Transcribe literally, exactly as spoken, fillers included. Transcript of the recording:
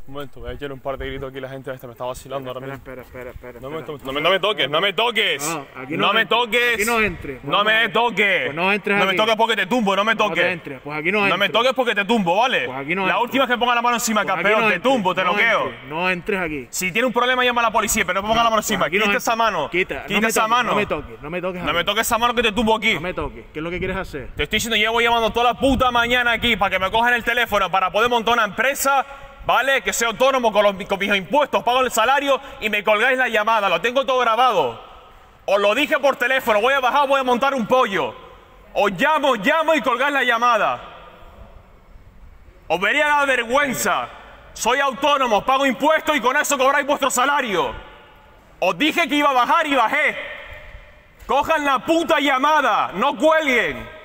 Un momento, voy a echar un par de gritos aquí, la gente esta me está vacilando ahora mismo. Espera, espera, espera, No me, espera. to- no, me, no me toques, no me toques. No, aquí no no me entres, toques. aquí no entres. No me toques. Pues no entres No me aquí. toques porque te tumbo, no me No toques. te entres, pues aquí no No me entres. toques porque te tumbo, ¿vale? Pues aquí no la entres. última vez que ponga la mano encima, Pues aquí campeón, no te entres, tumbo, te no noqueo. entres, No entres aquí. Si tiene un problema, llama a la policía, pero no ponga la mano Pues encima. aquí no Quita entres. esa mano. Quita, Quita no me esa toques, mano. No me toques, no me toques. No aquí. me toques esa mano que te tumbo aquí. No me toques. ¿Qué es lo que quieres hacer? Te estoy diciendo, llevo llamando toda la puta mañana aquí para que me cojan el teléfono para poder montar una empresa, ¿vale? Que sea autónomo con, los, con mis impuestos, pago el salario y me colgáis la llamada. Lo tengo todo grabado. Os lo dije por teléfono, voy a bajar, voy a montar un pollo. Os llamo, llamo y colgáis la llamada. Os vería la vergüenza. Soy autónomo, pago impuestos y con eso cobráis vuestro salario. Os dije que iba a bajar y bajé. Cojan la puta llamada, no cuelguen.